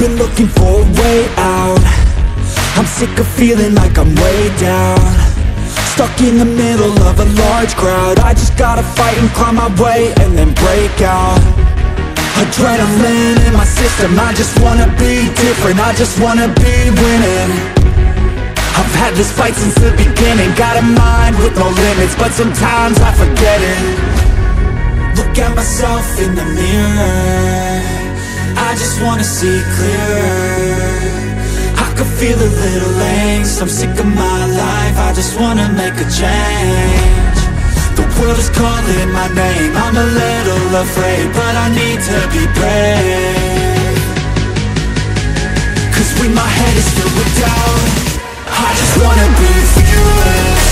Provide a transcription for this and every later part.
been looking for a way out. I'm sick of feeling like I'm way down, stuck in the middle of a large crowd. I just gotta fight and climb my way and then break out. Adrenaline in my system, I just wanna be different, I just wanna be winning. I've had this fight since the beginning, got a mind with no limits, but sometimes I forget it. Look at myself in the mirror, I just wanna see clearer. I could feel a little angst, I'm sick of my life, I just wanna make a change. The world is calling my name, I'm a little afraid, but I need to be brave. Cause when my head is filled with doubt, I just wanna be fearless.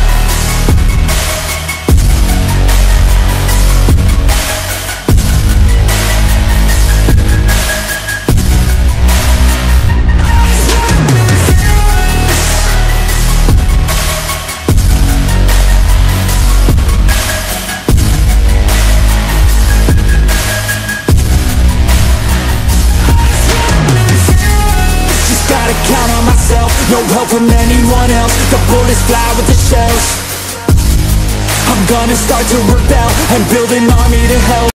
No help from anyone else, the bullets fly with the shells. I'm gonna start to rebel and build an army to help.